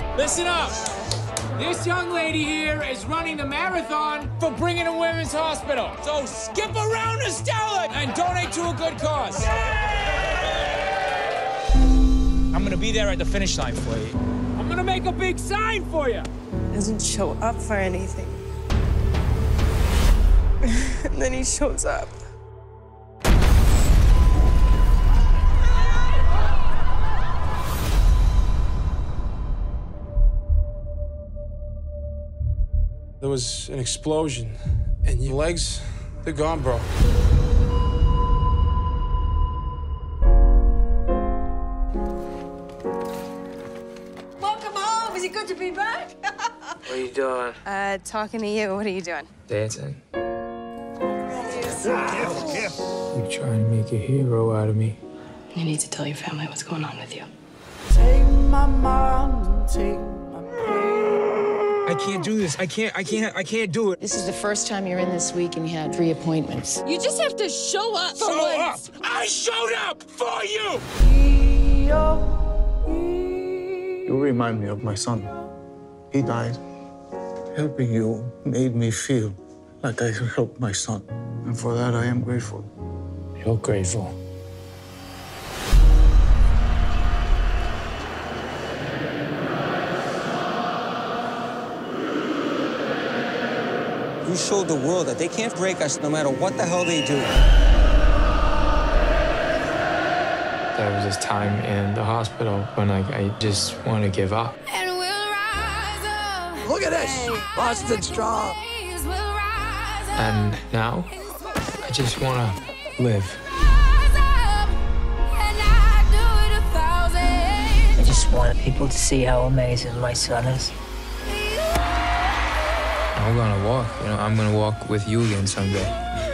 Listen up. This young lady here is running the marathon for Brigham and Women's Hospital. So skip around Estella and donate to a good cause. I'm gonna be there at the finish line for you. I'm gonna make a big sign for you. Doesn't show up for anything. And then he shows up. There was an explosion, and your legs, they're gone, bro. Welcome home. Is it good to be back? What are you doing? Talking to you. What are you doing? Dancing. You're trying to make a hero out of me. You need to tell your family what's going on with you. Take my mind, take my pain. I can't do this. I can't do it. This is the first time you're in this week and you had 3 appointments. You just have to show up for once. I showed up for you! You remind me of my son. He died. Helping you made me feel like I helped my son. And for that, I am grateful. You're grateful. You showed the world that they can't break us no matter what the hell they do. There was this time in the hospital when I just want to give up. And we'll rise up. Look at this. Boston strong. We'll rise up. And now, I just want to live. Rise up. And I do it 1,000. I just want people to see how amazing my son is. I'm gonna walk, I'm gonna walk with you again someday.